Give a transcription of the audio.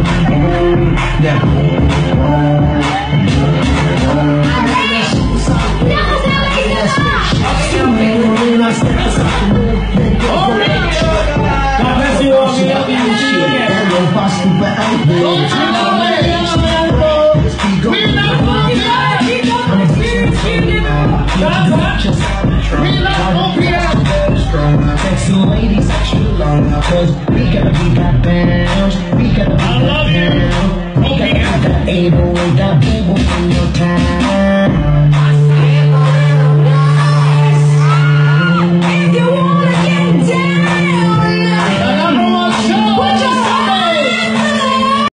Sexy ladies, extra long, cause we gotta be that bounce, we gotta be that